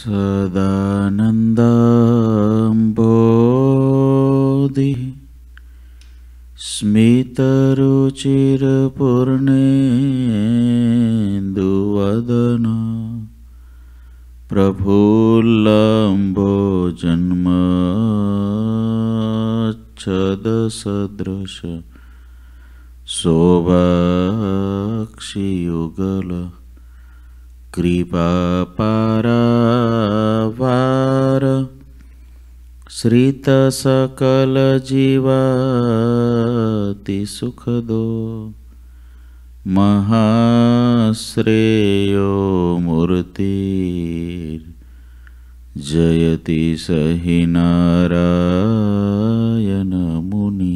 સદાનંદાંબોધિ સ્મિતરુચિરપૂર્ણેન્દુવદન પ્રફુલ્લંબોજન્મચ્છદસદૃશ શોભાક્ષિયુગલ કૃપાપારાવાર શ્રિત સકલ જીવાતિ સુખદો મહાશ્રેયો મૂર્તિ જયતિ સહિ નારાયણ મુનિ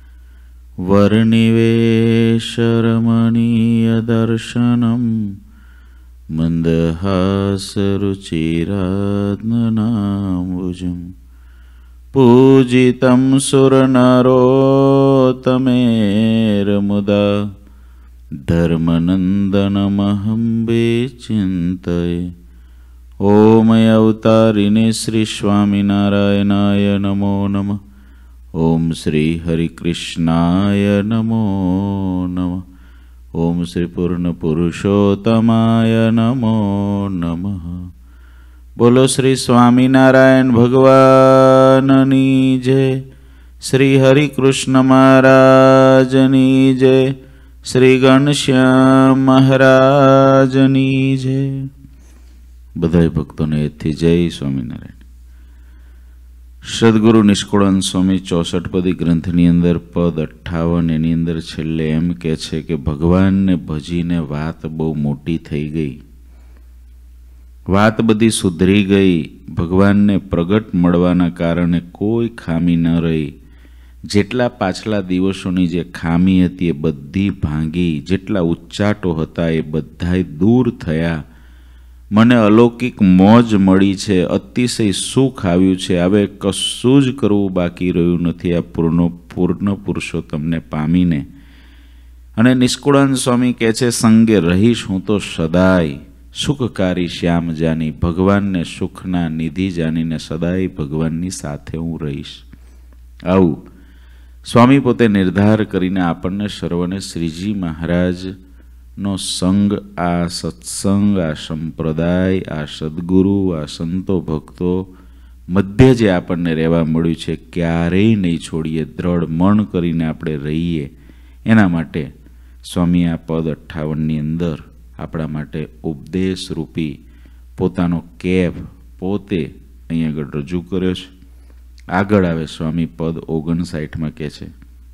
વર્ણિવેશરમણીય દર્શનમ મંદહાસરુચિરાત્મનાંબુજં પૂજિतं સુરનરોત્તમેર્મુદા ધર્મનંદનમહં વિચિંતયે. ઓમ અવતારિને શ્રી સ્વામિનારાયણાય નમો નમઃ. ઓમ શ્રી હરિકૃષ્ણાય નમો નમઃ. ઓમ શ્રી પૂર્ણ પુરુષોત્તમાય નમો નમઃ. બોલો શ્રી સ્વામિનારાયણ ભગવાનની જય. શ્રી હરિકૃષ્ણ મહારાજની જય. શ્રી ઘનશ્યામ મહારાજની જય. બધાય ભક્તોને એથી જય સ્વામિનારાયણ. સદગુરુ નિષ્કુળાનંદ સ્વામી 64પદી ગ્રંથની અંદર પદ 58 એની અંદર છેલ્લે એમ કહે છે કે ભગવાનને ભજીને વાત બહુ મોટી થઈ ગઈ, વાત બધી સુધરી ગઈ, ભગવાનને પ્રગટ મળવાના કારણે કોઈ ખામી ન રહી. જેટલા પાછલા દિવસોની જે ખામી હતી એ બધી ભાંગી, જેટલા ઉચ્ચાટો હતા એ બધાય દૂર થયા. મને અલૌકિક મોજ મળી છે, અતિશય સુખ આવ્યું છે. હવે કશું જ કરવું બાકી રહ્યું નથી આ પૂર્ણ પુરુષોત્તમને પામીને. અને નિષ્કુળાનંદ સ્વામી કહે છે, સંગે રહીશ હું તો સદાય, સુખકારી શ્યામ જાની. ભગવાનને સુખના નિધિ જાણીને સદાય ભગવાનની સાથે હું રહીશ. આવું સ્વામી પોતે નિર્ધાર કરીને આપણને સર્વને શ્રીજી મહારાજ નો સંગ, આ સત્સંગ, આ સંપ્રદાય, આ સદગુરુ, આ સંતો ભક્તો મધ્ય જે આપણને રહેવા મળ્યું છે, ક્યારેય નહીં છોડીએ, દ્રઢ મન કરીને આપણે રહીએ. એના માટે સ્વામી આ પદ 58ની અંદર આપણા માટે ઉપદેશરૂપી પોતાનો કેફ પોતે અહીં આગળ રજૂ કર્યો છે. આગળ આવે સ્વામી પદ 59માં કહે છે,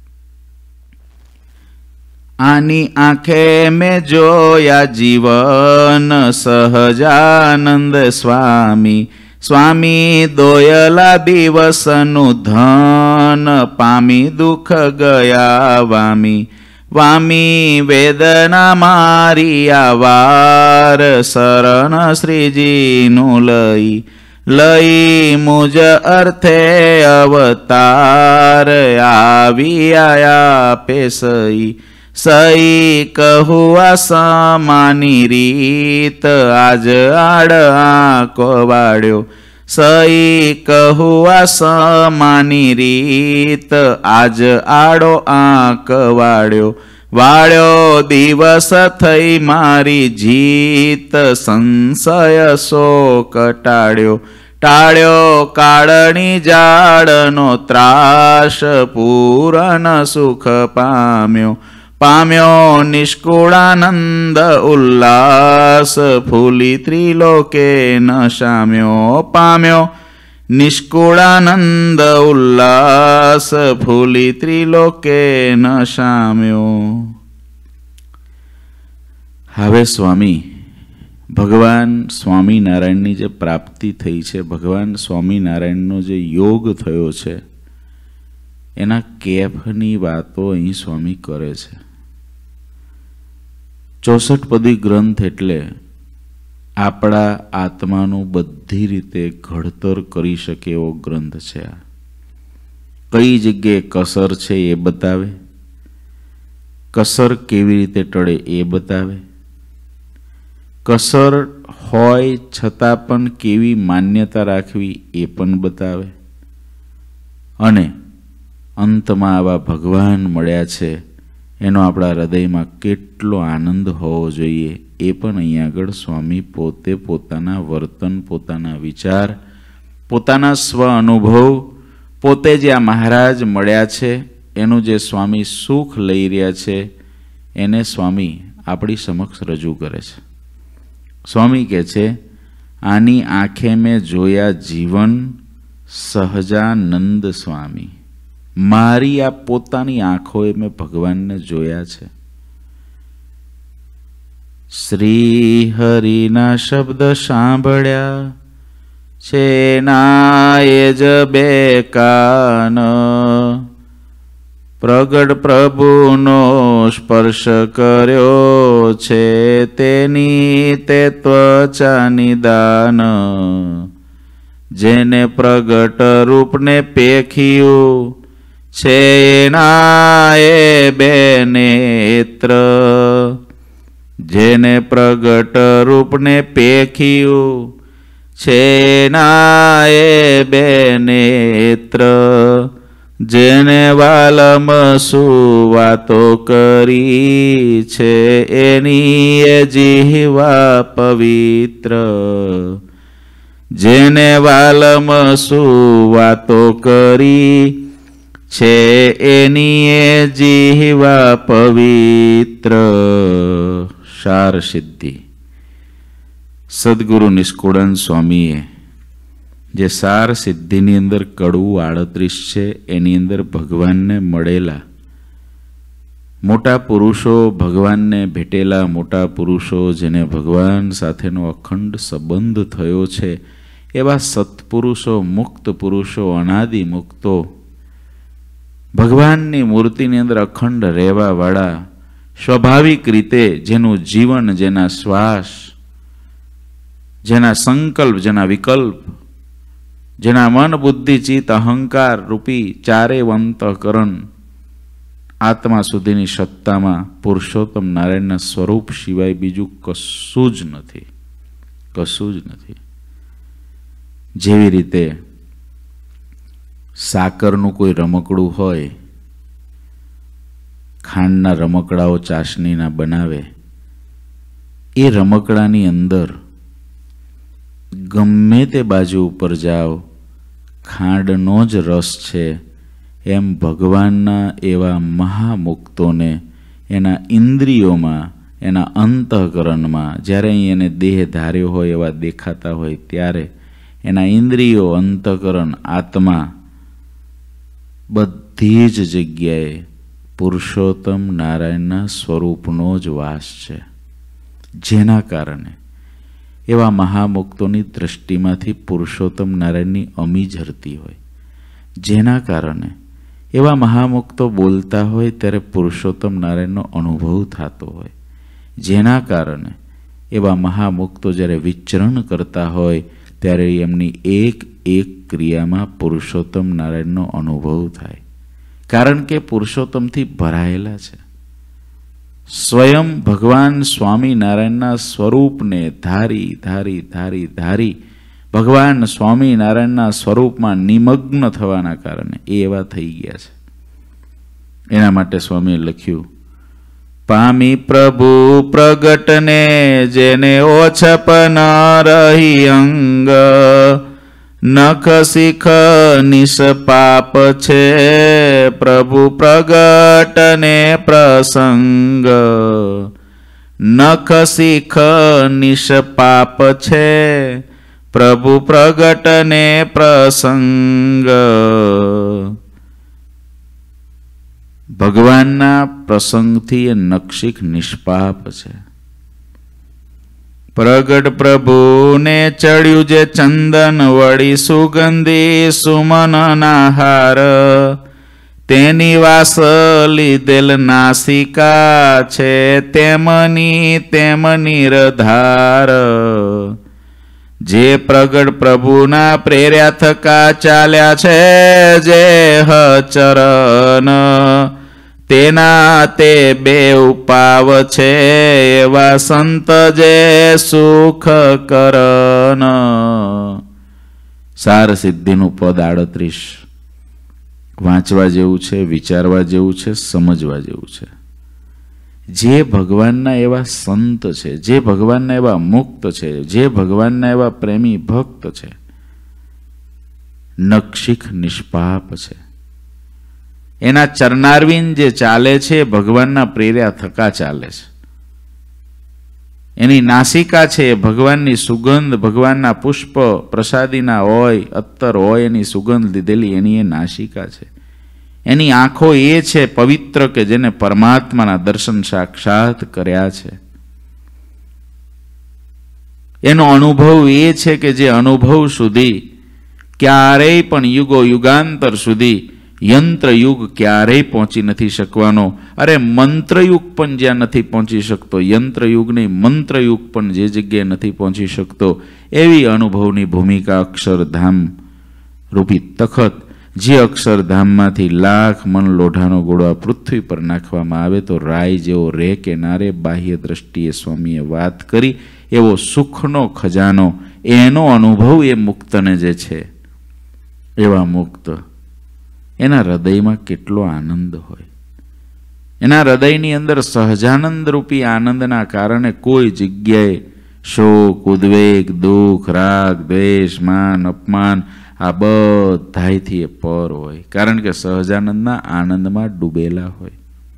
આની આંખે મેં જોયા જીવન સહજાનંદ સ્વામી. સ્વામી દોયલા દિવસનું ધન પામી દુઃખ ગયા વામી. વામી વેદના મારી આવાર શરણ શ્રીજીનું લઈ. લઈ મુજ અર્થે અવતાર આવી આયા પેસઈ. સઈ કહું આ સમાની રીત આજ આડ આંકો વાળ્યો. સઈ કહું આ સમાની રીત આજ આડો આંક વાળ્યો. વાળ્યો દિવસ થઈ મારી જીત સંશય શોક ટાળ્યો. ટાળ્યો કાળની જાળનો ત્રાસ પૂરન સુખ પામ્યો. પામ્યો નિષ્કુળાનંદ ઉલ્લાસ ફૂલી ત્રિલોકે ન શામ્યો. પામ્યો નિષ્કુળાનંદ ઉલ્લાસ ફૂલી ત્રિલોકે ન શામ્યો. હવે સ્વામી ભગવાન સ્વામિનારાયણની જે પ્રાપ્તિ થઈ છે, ભગવાન સ્વામિનારાયણનો જે યોગ થયો છે, એના કેફની વાતો અહીં સ્વામી કરે છે. 64પદી ગ્રંથ એટલે આપણા આત્માનું બધી રીતે ઘડતર કરી શકે એવો ગ્રંથ છે. આ કઈ જગ્યાએ કસર છે એ બતાવે, કસર કેવી રીતે ટળે એ બતાવે, કસર હોય છતાં પણ કેવી માન્યતા રાખવી એ પણ બતાવે. અને અંતમાં આવા ભગવાન મળ્યા છે એનો આપણા હૃદયમાં કેટલો આનંદ હોવો જોઈએ એ પણ અહીંયા આગળ સ્વામી પોતે પોતાના વર્તન, પોતાના વિચાર, પોતાના સ્વ અનુભવ, પોતે જે આ મહારાજ મળ્યા છે એનું જે સ્વામી સુખ લઈ રહ્યા છે એને સ્વામી આપણી સમક્ષ રજૂ કરે છે. સ્વામી કહે છે, આની આંખે મેં જોયા જીવન સહજાનંદ સ્વામી. મારી આ પોતાની આંખોએ મેં ભગવાનને જોયા છે. શ્રી હરિના શબ્દ સાંભળ્યા છે નાય જ બે કાન. પ્રગટ પ્રભુનો સ્પર્શ કર્યો છે તેની તે ત્વચા નિદાન. જેને પ્રગટ રૂપને પેખ્યું છે એના એ બે નેત્ર. જેને પ્રગટ રૂપને પેખ્યું છે એના એ બે નેત્ર. જેને વાલમ સુવાતો કરી છે એની એ જીવા પવિત્ર. જેને વાલમ સુવાતો કરી છે એની એ જીવા પવિત્ર. સાર સિદ્ધિ સદગુરુ નિષ્કુળાનંદ સ્વામીએ જે સાર સિદ્ધિની અંદર કડવું 38 છે એની અંદર ભગવાનને મળેલા મોટા પુરુષો, ભગવાનને ભેટેલા મોટા પુરુષો, જેને ભગવાન સાથેનો અખંડ સંબંધ થયો છે એવા સત્પુરુષો, મુક્ત પુરુષો, અનાદિ મુક્તો, ભગવાનની મૂર્તિની અંદર અખંડ રહેવાવાળા, સ્વાભાવિક રીતે જેનું જીવન, જેના શ્વાસ, જેના સંકલ્પ, જેના વિકલ્પ, જેના મન, બુદ્ધિ, ચિત્ત, અહંકાર રૂપી ચારેય અંતઃકરણ આત્મા સુધીની સત્તામાં પુરુષોત્તમ નારાયણના સ્વરૂપ સિવાય બીજું કશું જ નથી, કશું જ નથી. જેવી રીતે સાકરનું કોઈ રમકડું હોય, ખાંડના રમકડાઓ ચાસણીના બનાવે, એ રમકડાની અંદર ગમે તે બાજુ ઉપર જાઓ ખાંડનો જ રસ છે. એમ ભગવાનના એવા મહામુક્તોને એના ઇન્દ્રિયોમાં, એના અંતઃકરણમાં, જ્યારે અહીં એને દેહ ધાર્યો હોય એવા દેખાતા હોય ત્યારે એના ઇન્દ્રિયો, અંતઃકરણ, આત્મા બધી જ જગ્યાએ પુરુષોત્તમ નારાયણના સ્વરૂપનો જ વાસ છે. જેના કારણે એવા મહામુક્તોની દૃષ્ટિમાંથી પુરુષોત્તમ નારાયણની અમી ઝરતી હોય. જેના કારણે એવા મહામુક્તો બોલતા હોય ત્યારે પુરુષોત્તમ નારાયણનો અનુભવ થતો હોય. જેના કારણે એવા મહામુક્તો જ્યારે વિચરણ કરતા હોય ત્યારે એમની એક એક ક્રિયામાં પુરુષોત્તમ નારાયણનો અનુભવ થાય. કારણ કે પુરુષોત્તમથી ભરાયેલા છે. સ્વયં ભગવાન સ્વામિનારાયણના સ્વરૂપને ધારી ધારી ધારી ધારી ભગવાન સ્વામિનારાયણના સ્વરૂપમાં નિમગ્ન થવાના કારણે એ એવા થઈ ગયા છે. એના માટે સ્વામીએ લખ્યું, પામી પ્રભુ પ્રગટને જેને ઓછપ ન રહી અંગ. નખ શીખ નિષ્પાપ છે પ્રભુ પ્રગટને પ્રસંગ. નખ શીખ નિષ્પાપ છે પ્રભુ પ્રગટને પ્રસંગ. ભગવાનના પ્રસંગથી એ નખશીખ નિષ્પાપ છે. પ્રગટ પ્રભુને ચડ્યું જે ચંદન વળી સુગંધી સુમનના હાર. તેની વાસ લીધેલ નાસિકા છે તેમની તેમની રધાર. જે પ્રગટ પ્રભુના પ્રેર્યા થકા ચાલ્યા છે જે ચરણ. તેના તે બેઉ પાવ છે એવા સંત જે સુખ કરન. સાર સિદ્ધિનું પદ 38 વાંચવા જેવું છે, વિચારવા જેવું છે, સમજવા જેવું છે. જે ભગવાનના એવા સંત છે, જે ભગવાનના એવા મુક્ત છે, જે ભગવાનના એવા પ્રેમી ભક્ત છે, નક્ષિક નિષ્પાપ છે, એના ચરનારવિંદ જે ચાલે છે ભગવાનના પ્રેર્યા થકા ચાલે છે. એની નાસિકા છે એ ભગવાનની સુગંધ, ભગવાનના પુષ્પ પ્રસાદીના હોય, અત્તર હોય, એની સુગંધ લીધેલી એની એ નાસિકા છે. એની આંખો એ છે પવિત્ર કે જેને પરમાત્માના દર્શન સાક્ષાત કર્યા છે. એનો અનુભવ એ છે કે જે અનુભવ સુધી ક્યારેય પણ યુગો યુગાંતર સુધી યંત્રયુગ ક્યારેય પહોંચી નથી શકવાનો. અરે મંત્રયુગ પણ જ્યાં નથી પહોંચી શકતો, યંત્રયુગ નહીં મંત્રયુગ પણ જે જગ્યાએ નથી પહોંચી શકતો, એવી અનુભવની ભૂમિકા અક્ષરધામ રૂપી તખત. જે અક્ષરધામમાંથી લાખ મન લોઢાનો ગોળો આ પૃથ્વી પર નાખવામાં આવે તો રાય જેવો રે કે ના રે, બાહ્ય દ્રષ્ટિએ સ્વામીએ વાત કરી એવો સુખનો ખજાનો, એનો અનુભવ એ મુક્તને જે છે, એવા મુક્ત એના હૃદયમાં કેટલો આનંદ હોય. એના હૃદયની અંદર સહજાનંદ રૂપી આનંદના કારણે કોઈ જગ્યાએ શોક, ઉદ્વેગ, દુઃખ, રાગ, દ્વેષ, માન, અપમાન આ બધાયથી એ પર હોય. કારણ કે સહજાનંદના આનંદમાં ડૂબેલા હોય.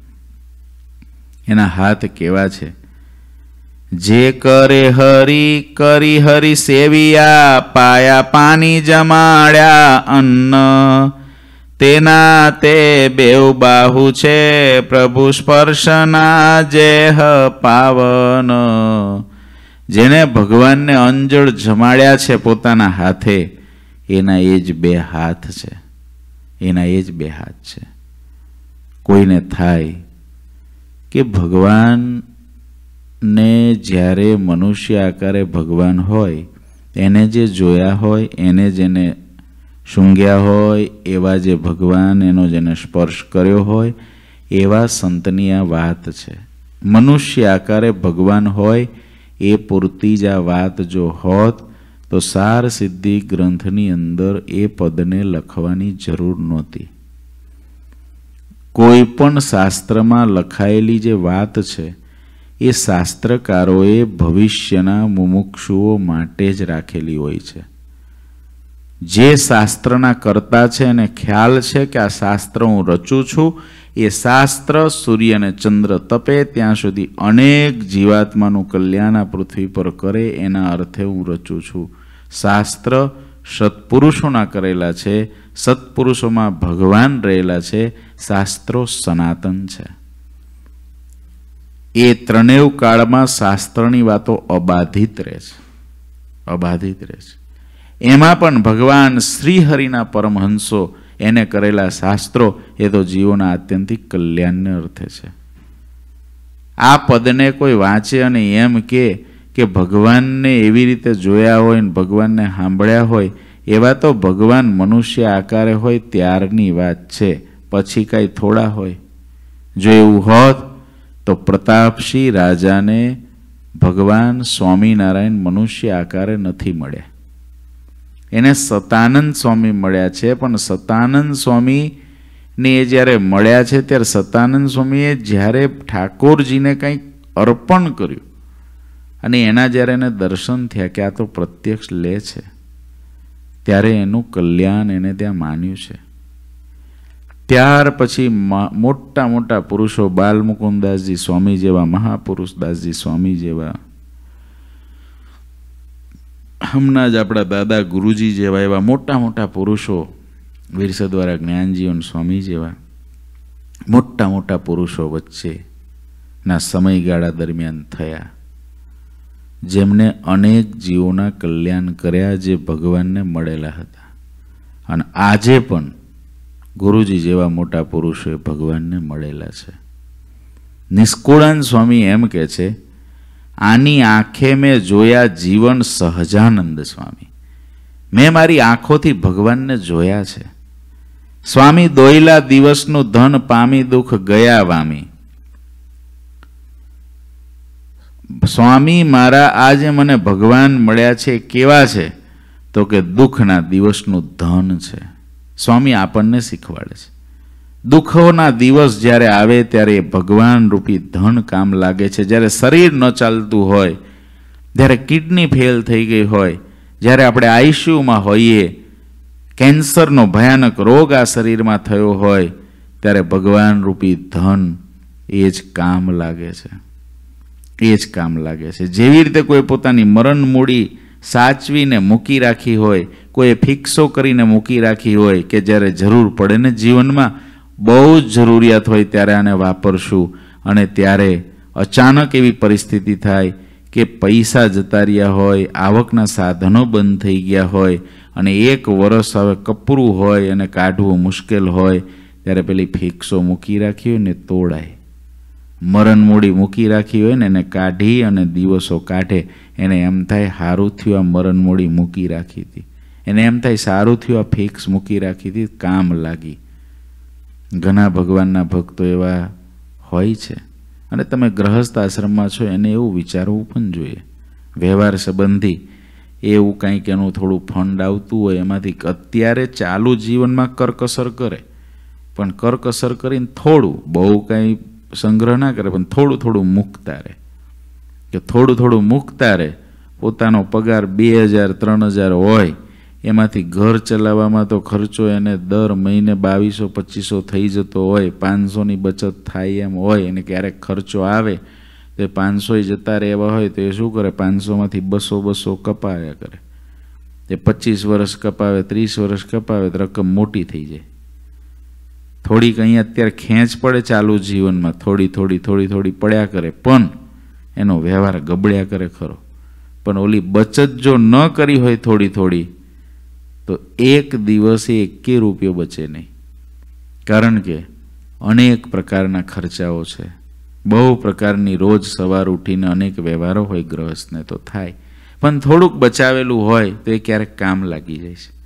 એના હાથ કેવા છે? જે કરે હરી કરી હરી સેવિયા, પાયા પાણી જમાડ્યા અન્ન, તેના તે બેઉ બાહુ છે પ્રભુ સ્પર્શના જેહ પાવન. જેને ભગવાનને અંજળ જમાડ્યા છે પોતાના હાથે, એના એ જ બે હાથ છે, એના એ જ બે હાથ છે. કોઈને થાય કે ભગવાનને જ્યારે મનુષ્ય આકારે ભગવાન હોય, એને જે જોયા હોય, એને જેને સૂંઘ્યા હોય, એવા જે ભગવાન, એનો જેને સ્પર્શ કર્યો હોય, એવા સંતની આ વાત છે. મનુષ્ય આકારે ભગવાન હોય એ પૂરતી જ આ વાત જો હોત તો સાર સિદ્ધિ ગ્રંથની અંદર એ પદને લખવાની જરૂર નહોતી. કોઈ પણ શાસ્ત્રમાં લખાયેલી જે વાત છે એ શાસ્ત્રકારોએ ભવિષ્યના મુમુક્ષુઓ માટે જ રાખેલી હોય છે. જે શાસ્ત્રના કર્તા છે એને ખ્યાલ છે કે આ શાસ્ત્ર હું રચું છું, એ શાસ્ત્ર સૂર્ય અને ચંદ્ર તપે ત્યાં સુધી અનેક જીવાત્માનું કલ્યાણ આ પૃથ્વી પર કરે, એના અર્થે હું રચું છું. શાસ્ત્ર સત્પુરુષોના કરેલા છે, સત્પુરુષોમાં ભગવાન રહેલા છે, શાસ્ત્રો સનાતન છે. એ ત્રણેય કાળમાં શાસ્ત્રની વાતો અબાધિત રહે છે, અબાધિત રહે છે. એમાં પણ ભગવાન શ્રીહરિના પરમહંસો એને કરેલા શાસ્ત્રો એ તો જીવોના આત્યંતિક કલ્યાણને અર્થે છે. આ પદને કોઈ વાંચે અને એમ કે ભગવાનને એવી રીતે જોયા હોય ને ભગવાનને સાંભળ્યા હોય, એવા તો ભગવાન મનુષ્ય આકારે હોય ત્યારની વાત છે, પછી કાંઈ થોડા હોય. જો એવું હોત તો પ્રતાપસિંહ રાજાને ભગવાન સ્વામિનારાયણ મનુષ્ય આકારે નથી મળ્યા, એને સતાનંદ સ્વામી મળ્યા છે. પણ સતાનંદ સ્વામીને એ જ્યારે મળ્યા છે ત્યારે સતાનંદ સ્વામીએ જ્યારે ઠાકોરજીને કંઈક અર્પણ કર્યું અને એના જ્યારે એને દર્શન થયા કે આ તો પ્રત્યક્ષ લે છે, ત્યારે એનું કલ્યાણ એને ત્યાં માન્યું છે. ત્યાર પછી મોટા મોટા પુરુષો, બાલમુકુદાસજી સ્વામી જેવા, મહાપુરુષ દાસજી સ્વામી જેવા, હમણાં જ આપણા દાદા ગુરુજી જેવા એવા મોટા મોટા પુરુષો, વીરસદ્વારા જ્ઞાનજીવન સ્વામી જેવા મોટા મોટા પુરુષો વચ્ચેના સમયગાળા દરમિયાન થયા, જેમને અનેક જીવોના કલ્યાણ કર્યા, જે ભગવાનને મળેલા હતા. અને આજે પણ ગુરુજી જેવા મોટા પુરુષો ભગવાનને મળેલા છે. નિષ્કુળાનંદ સ્વામી એમ કહે છે, આની આંખે મેં જોયા જીવન સહજાનંદ સ્વામી. મેં મારી આંખોથી ભગવાનને જોયા છે. સ્વામી દોયલા દિવસનું ધન પામી દુઃખ ગયા વામી. સ્વામી મારા આજે મને ભગવાન મળ્યા છે કેવા છે? તો કે દુઃખના દિવસનું ધન છે. સ્વામી આપણને શીખવાડે છે દુઃખોના દિવસ જ્યારે આવે ત્યારે ભગવાન રૂપી ધન કામ લાગે છે. જ્યારે શરીર ન ચાલતું હોય, જ્યારે કિડની ફેલ થઈ ગઈ હોય, જ્યારે આપણે આઈસીયુમાં હોઈએ, કેન્સરનો ભયાનક રોગ આ શરીરમાં થયો હોય, ત્યારે ભગવાન રૂપી ધન એ જ કામ લાગે છે. એ જ કામ લાગે છે. જેવી રીતે કોઈ પોતાની મરણ મૂડી સાચવીને મૂકી રાખી હોય, કોઈ ફિક્સો કરીને મૂકી રાખી હોય કે જ્યારે જરૂર પડે ને જીવનમાં બહુ જ જરૂરિયાત હોય ત્યારે આને વાપરશું, અને ત્યારે અચાનક એવી પરિસ્થિતિ થાય કે પૈસા જતા રહ્યા હોય, આવકના સાધનો બંધ થઈ ગયા હોય, અને 1 વર્ષ હવે કપરું હોય અને કાઢવું મુશ્કેલ હોય, ત્યારે પેલી ફિક્સો મૂકી રાખી હોય ને તોડાય. મરણ મૂડી મૂકી રાખી હોય ને એને કાઢી અને દિવસો કાઢે, એને એમ થાય સારું થયું આ મરણ મૂડી મૂકી રાખી હતી, એને એમ થાય સારું થયું આ ફિક્સ મૂકી રાખી હતી, કામ લાગી. ઘણા ભગવાનના ભક્તો એવા હોય છે. અને તમે ગ્રહસ્થ આશ્રમમાં છો એને એવું વિચારવું પણ જોઈએ. વ્યવહાર સંબંધી એવું કંઈક એનું થોડું ફંડ આવતું હોય એમાંથી અત્યારે ચાલુ જીવનમાં કરકસર કરે, પણ કરકસર કરીને થોડું, બહુ કંઈ સંગ્રહ ના કરે, પણ થોડું થોડું મૂકતા રહે. કે થોડું થોડું મૂકતા રહે. પોતાનો પગાર 2000 3000 હોય, એમાંથી ઘર ચલાવવામાં તો ખર્ચો એને દર મહિને 2200 2500 થઈ જતો હોય, 500ની બચત થાય એમ હોય, અને ક્યારેક ખર્ચો આવે તો 500 જતા રહેવા હોય તો એ શું કરે? 500માંથી 200 કપાવ્યા કરે. એ 25 વર્ષ કપાવે, 30 વર્ષ કપાવે તો રકમ મોટી થઈ જાય. થોડીક અહીંયા અત્યારે ખેંચ પડે ચાલુ જીવનમાં, થોડી પડ્યા કરે, પણ એનો વ્યવહાર ગબડ્યા કરે ખરો. પણ ઓલી બચત જો ન કરી હોય થોડી તો એક દિવસે 1 રૂપિયો બચે નહીં. કારણ કે અનેક પ્રકારના ખર્ચાઓ છે, બહુ પ્રકારની રોજ સવાર ઉઠીને અનેક વ્યવહારો હોય ગ્રહસ્થને તો થાય, પણ થોડુંક બચાવેલું હોય તો એ ક્યારેક કામ લાગી જાય છે.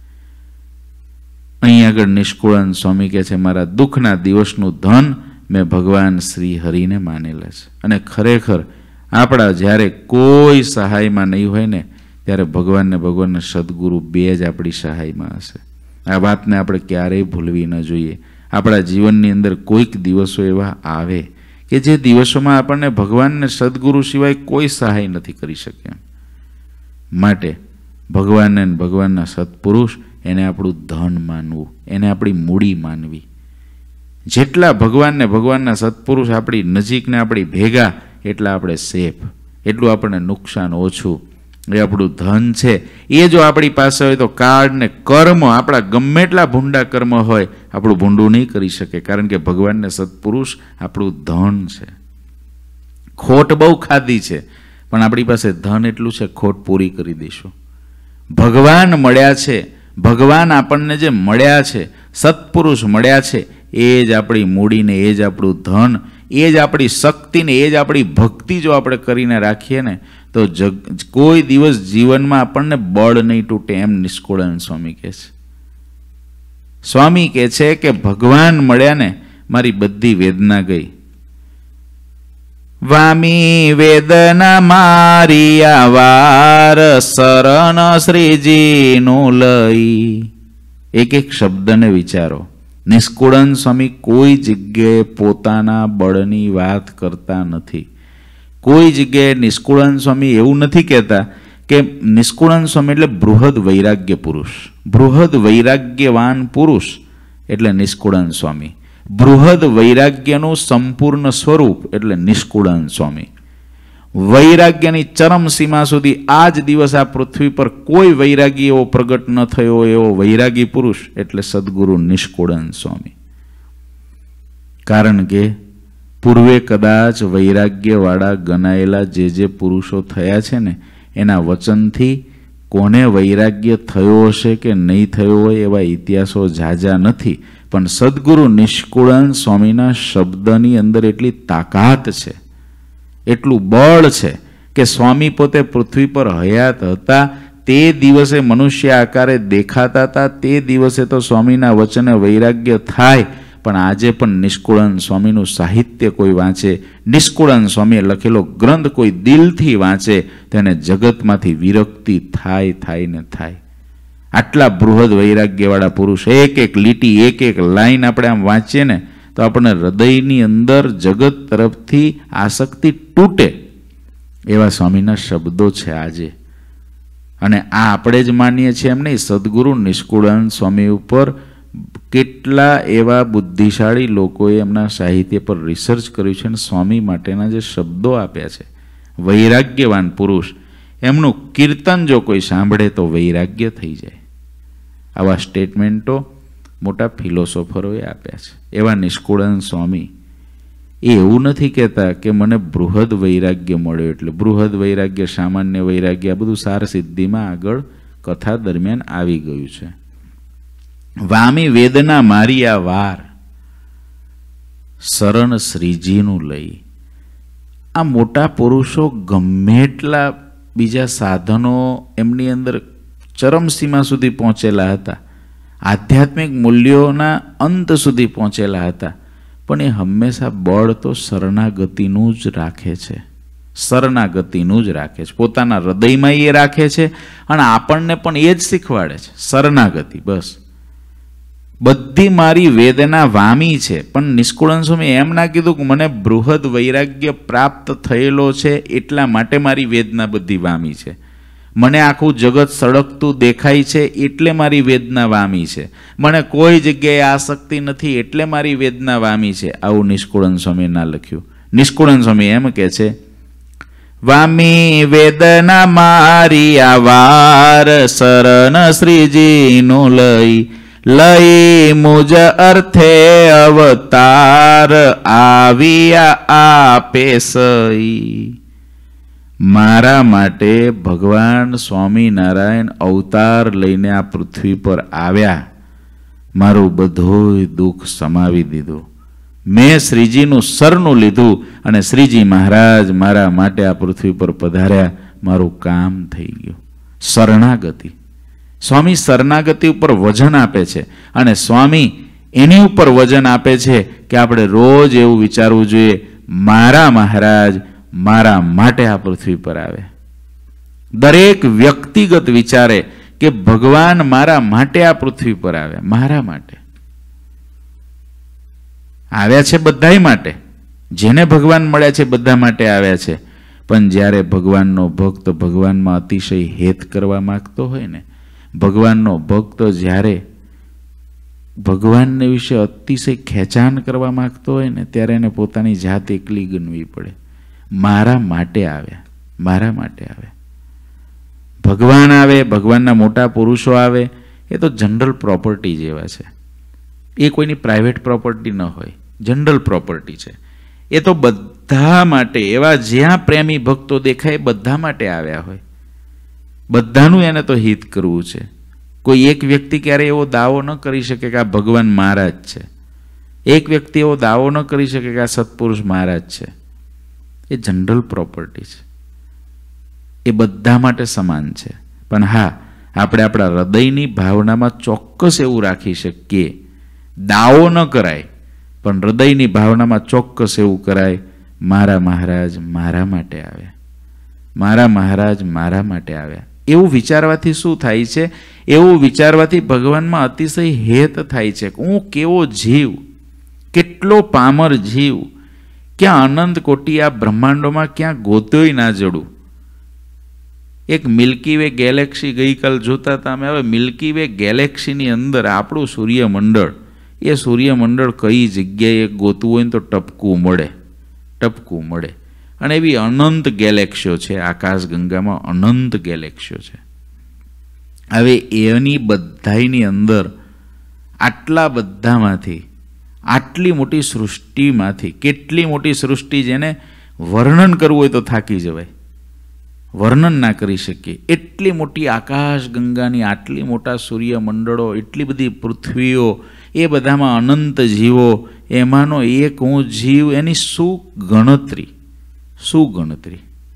અહીં આગળ નિષ્કુળાનંદ સ્વામી કહે છે મારા દુઃખના દિવસનું ધન મેં ભગવાન શ્રી હરિને માનેલા છે. અને ખરેખર આપણા જ્યારે કોઈ સહાયમાં નહીં હોય ને ત્યારે ભગવાનના સદગુરુ 2 જ આપણી સહાયમાં હશે. આ વાતને આપણે ક્યારેય ભૂલવી ન જોઈએ. આપણા જીવનની અંદર કોઈક દિવસો એવા આવે કે જે દિવસોમાં આપણને ભગવાનને સદગુરુ સિવાય કોઈ સહાય નથી કરી શકે. માટે ભગવાનને ભગવાનના સત્પુરુષ એને આપણું ધન માનવું, એને આપણી મૂડી માનવી. જેટલા ભગવાનને ભગવાનના સત્પુરુષ આપણી નજીકને આપણી ભેગા એટલા આપણે સેફ, એટલું આપણને નુકસાન ઓછું. એ આપણું ધન છે. એ જો આપણી પાસે હોય તો કાળ ને કર્મ, આપણા ગમે એટલા ભૂંડા કર્મ હોય, આપણું ભૂંડું નહીં કરી શકે. કારણ કે ભગવાનને સત્પુરુષ આપણું ધન છે. ખોટ બહુ ખાધી છે, પણ આપણી પાસે ધન એટલું છે, ખોટ પૂરી કરી દઈશું. ભગવાન મળ્યા છે, ભગવાન આપણને જે મળ્યા છે, સત્પુરુષ મળ્યા છે, એ જ આપણી મૂડીને, એ જ આપણું ધન, એ જ આપણી શક્તિને, એ જ આપણી ભક્તિ જો આપણે કરીને રાખીએ ને તો કોઈ દિવસ જીવનમાં આપણને બળ નહીં તૂટે. એમ નિષ્કુળાનંદ સ્વામી કહે છે. સ્વામી કહે છે કે ભગવાન મળ્યા ને મારી બધી વેદના ગઈ. વામી વેદના મારી આવાર શરણ શ્રીજીનું લઈ. એક શબ્દને વિચારો. નિષ્કુળાનંદ સ્વામી કોઈ જગ્યાએ પોતાના બળની વાત કરતા નથી. કોઈ જગ્યાએ નિષ્કુળાનંદ સ્વામી એવું નથી કહેતા કે નિષ્કુળાનંદ સ્વામી એટલે બૃહદ વૈરાગ્ય પુરુષ, બૃહદ વૈરાગ્યવાન પુરુષ એટલે નિષ્કુળાનંદ સ્વામી. બૃહદ વૈરાગ્યનું સંપૂર્ણ સ્વરૂપ એટલે નિષ્કુળાનંદ સ્વામી. વૈરાગ્યની ચરમ સીમા સુધી આજ દિવસ આ પૃથ્વી પર કોઈ વૈરાગી એવો પ્રગટ ન થયો એવો વૈરાગી પુરુષ એટલે સદગુરુ નિષ્કુળાનંદ સ્વામી. કારણ કે પૂર્વે કદાચ વૈરાગ્યવાળા ગણાયેલા જે પુરુષો થયા છે ને એના વચનથી કોને વૈરાગ્ય થયો હશે કે નહીં થયો હોય એવા ઇતિહાસો ઝાઝા નથી, પણ સદગુરુ નિષ્કુળાનંદ સ્વામીના શબ્દની અંદર એટલી તાકાત છે, એટલું બળ છે કે સ્વામી પોતે પૃથ્વી પર હયાત હતા તે દિવસે મનુષ્ય આકારે દેખાતા હતા, તે દિવસે તો સ્વામીના વચને વૈરાગ્ય થાય. પણ આજે પણ નિષ્કુળાનંદ સ્વામીનું સાહિત્ય કોઈ વાંચે, નિષ્કુળાનંદ સ્વામીએ લખેલો ગ્રંથ કોઈ દિલથી વાંચે, તેને જગતમાંથી વિરક્તિ થાય ને થાય. આટલા બૃહદ વૈરાગ્યવાળા પુરુષ, એક એક લીટી, એક એક લાઈન આપણે આમ વાંચીએ ને તો આપણને હૃદયની અંદર જગત તરફથી આસક્તિ તૂટે એવા સ્વામીના શબ્દો છે આજે. અને આ આપણે જ માનીએ છીએ એમ નહીં, સદગુરુ નિષ્કુળાનંદ સ્વામી ઉપર કેટલા એવા બુદ્ધિશાળી લોકોએ એમના સાહિત્ય પર રિસર્ચ કર્યું છે અને સ્વામી માટેના જે શબ્દો આપ્યા છે. વૈરાગ્યવાન પુરુષ, એમનું કીર્તન જો કોઈ સાંભળે તો વૈરાગ્ય થઈ જાય. આવા સ્ટેટમેન્ટો મોટા ફિલોસોફરોએ આપ્યા છે. એવા નિષ્કુળાનંદ સ્વામી એ એવું નથી કહેતા કે મને બૃહદ વૈરાગ્ય મળ્યો એટલે. બૃહદ વૈરાગ્ય, સામાન્ય વૈરાગ્ય, આ બધું સાર સિદ્ધિમાં આગળ કથા દરમિયાન આવી ગયું છે. વામી વેદના મારી આ વાર, શરણ શ્રીજીનું લઈ. આ મોટા પુરુષો ગમે એટલા બીજા સાધનો એમની અંદર ચરમસીમા સુધી પહોંચેલા હતા, આધ્યાત્મિક મૂલ્યોના અંત સુધી પહોંચેલા હતા, પણ એ હંમેશા બળ તો શરણાગતિનું જ રાખે છે. શરણાગતિનું જ રાખે છે. પોતાના હૃદયમાં એ રાખે છે અને આપણને પણ એ જ શીખવાડે છે, શરણાગતિ. બસ બધી મારી વેદના વામી છે. પણ નિષ્કુળાનંદ સ્વામી એમ ના કીધું કે મને બૃહદ વૈરાગ્ય પ્રાપ્ત થયેલો છે એટલા માટે મારી વેદના બધી વામી છે, મને આખું જગત સળગતું દેખાય છે એટલે મારી વેદના વામી છે, મને કોઈ જગ્યાએ આસક્તિ નથી એટલે મારી વેદના વામી છે. આવું નિષ્કુળાનંદ સ્વામી ના લખ્યું. નિષ્કુળાનંદ સ્વામી એમ કહે છે, વામી વેદના મારી આ વાર, શરણ શ્રીજીનું લઈ મુજ અર્થે અવતાર, આવ્યા આપે સઈ. મારા માટે ભગવાન સ્વામિનારાયણ અવતાર લઈને આ પૃથ્વી પર આવ્યા, મારું બધું દુઃખ સમાવી દીધું. મેં શ્રીજીનું શરણું લીધું અને શ્રીજી મહારાજ મારા માટે આ પૃથ્વી પર પધાર્યા, મારું કામ થઈ ગયું. શરણાગતિ. સ્વામી શરણાગતિ ઉપર વજન આપે છે અને સ્વામી એની ઉપર વજન આપે છે કે આપણે રોજ એવું વિચારવું જોઈએ, મારા મહારાજ મારા માટે આ પૃથ્વી પર આવે. દરેક વ્યક્તિગત વિચારે કે ભગવાન મારા માટે આ પૃથ્વી પર આવ્યા, મારા માટે આવ્યા છે. બધાય માટે, જેને ભગવાન મળ્યા છે બધા માટે આવ્યા છે. પણ જ્યારે ભગવાનનો ભક્ત ભગવાનમાં અતિશય હેત કરવા માંગતો હોય ને, ભગવાનનો ભક્ત જ્યારે ભગવાનને વિશે અતિશય ખેંચાણ કરવા માંગતો હોય ને, ત્યારે એને પોતાની જાત એકલી ગણવી પડે. મારા માટે આવ્યા, મારા માટે આવ્યા. ભગવાન આવે, ભગવાનના મોટા પુરુષો આવે, એ તો જનરલ પ્રોપર્ટી જેવા છે. એ કોઈની પ્રાઇવેટ પ્રોપર્ટી ન હોય, જનરલ પ્રોપર્ટી છે. એ તો બધા માટે, એવા જ્યાં પ્રેમી ભક્તો દેખાય બધા માટે આવ્યા હોય. બધાનું એને તો હિત કરવું છે. કોઈ એક વ્યક્તિ ક્યારે એવો દાવો ન કરી શકે કે આ ભગવાન મારા જ છે. એક વ્યક્તિ એવો દાવો ન કરી શકે કે આ સત્પુરુષ મારા જ છે. એ જનરલ પ્રોપર્ટી છે, એ બધા માટે સમાન છે. પણ હા, આપણે આપણા હૃદયની ભાવનામાં ચોક્કસ એવું રાખી શકીએ, દાવો ન કરાય પણ હૃદયની ભાવનામાં ચોક્કસ એવું કરાય, મારા મહારાજ મારા માટે આવ્યા, મારા મહારાજ મારા માટે આવ્યા. એવું વિચારવાથી શું થાય છે? એવું વિચારવાથી ભગવાનમાં અતિશય હેત થાય છે. હું કેવો જીવ, કેટલો પામર જીવ, ક્યાં અનંત કોટી આ બ્રહ્માંડોમાં ક્યાં ગોત્યોય ના જડું. એક મિલ્કી વે ગેલેક્સી ગઈકાલ જોતા હતા અમે. હવે મિલ્કી વે ગેલેક્સીની અંદર આપણું સૂર્યમંડળ, એ સૂર્યમંડળ કઈ જગ્યાએ ગોતવું હોય ને તો ટપકું મળે, ટપકું મળે. અને એવી અનંત ગેલેક્સીઓ છે આકાશગંગામાં, અનંત ગેલેક્સીઓ છે. હવે એની બધાની અંદર આટલા બધામાંથી, આટલી મોટી સૃષ્ટિમાંથી, કેટલી મોટી સૃષ્ટિ જેને વર્ણન કરવું હોય તો થાકી જવાય, વર્ણન ના કરી શકીએ. એટલી મોટી આકાશગંગાની, આટલી મોટા સૂર્યમંડળો, એટલી બધી પૃથ્વીઓ, એ બધામાં અનંત જીવો, એમાંનો એક હું જીવ, એની શું ગણતરી, શું ગણતરી.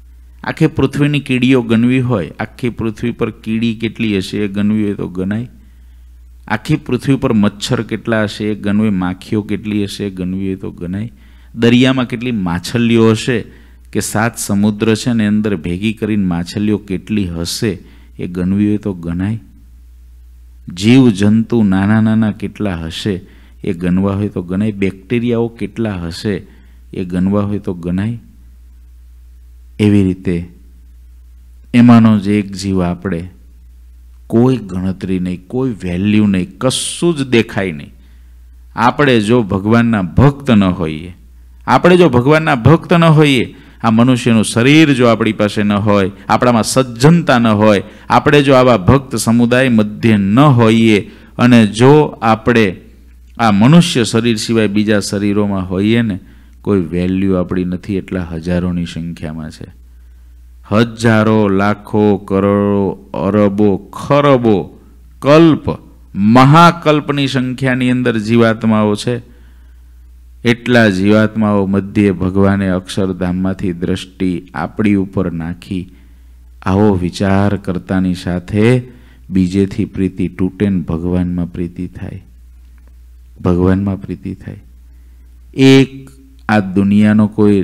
આખી પૃથ્વીની કીડીઓ ગણવી હોય, આખી પૃથ્વી પર કીડી કેટલી હશે એ ગણવી હોય તો ગણાય? આખી પૃથ્વી પર મચ્છર કેટલા હશે એ ગણવી, માખીઓ કેટલી હશે એ ગણવી હોય તો ગણાય? દરિયામાં કેટલી માછલીઓ હશે કે 7 સમુદ્ર છે ને અંદર ભેગી કરીને માછલીઓ કેટલી હશે એ ગણવી હોય તો ગણાય? જીવ જંતુ નાના નાના કેટલા હશે એ ગણવા હોય તો ગણાય? બેક્ટેરિયાઓ કેટલા હશે એ ગણવા હોય તો ગણાય? એવી રીતે એમાંનો જ એક જીવ આપણે, કોઈ ગણતરી નહીં, કોઈ વેલ્યુ નહીં, કશું જ દેખાય નહીં. આપણે જો ભગવાનના ભક્ત ન હોઈએ, આપણે જો ભગવાનના ભક્ત ન હોઈએ, આ મનુષ્યનું શરીર જો આપણી પાસે ન હોય, આપણામાં સજ્જનતા ન હોય, આપણે જો આવા ભક્ત સમુદાય મધ્ય ન હોઈએ અને જો આપણે આ મનુષ્ય શરીર સિવાય બીજા શરીરોમાં હોઈએ ને, કોઈ વેલ્યુ આપણી નથી. એટલા હજારોની સંખ્યામાં છે. હજારો, લાખો, કરોડો, અરબો, ખરબો, કલ્પ, મહાકલ્પની સંખ્યાની અંદર જીવાત્માઓ છે. એટલા જીવાત્માઓ મધ્યે ભગવાને અક્ષરધામમાંથી દ્રષ્ટિ આપણી ઉપર નાખી. આવો વિચાર કરતાની સાથે બીજેથી પ્રીતિ તૂટે ને ભગવાનમાં પ્રીતિ થાય, ભગવાનમાં પ્રીતિ થાય. એક આ દુનિયાનો કોઈ